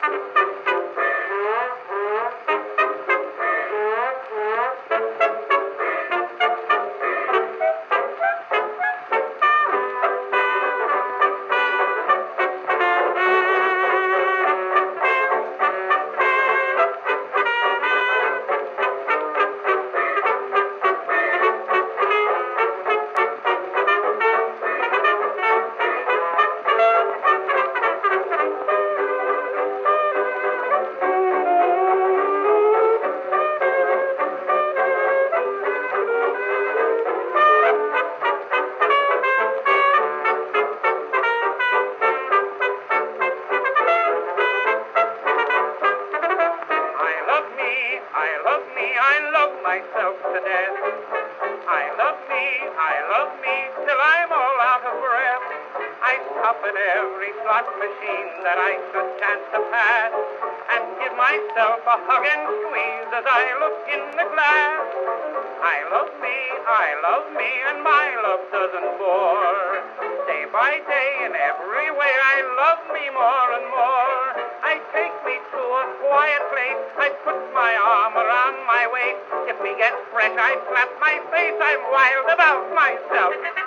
I love myself to death. I love me, till I'm all out of breath. I stop at every slot machine that I should chance to pass, and give myself a hug and squeeze as I look in the glass. I love me, and my love doesn't bore. Day by day, in every way, I love me more and more. I take me to a quiet place, I put my arm around my waist. If me gets fresh, I slap my face, I'm wild about myself.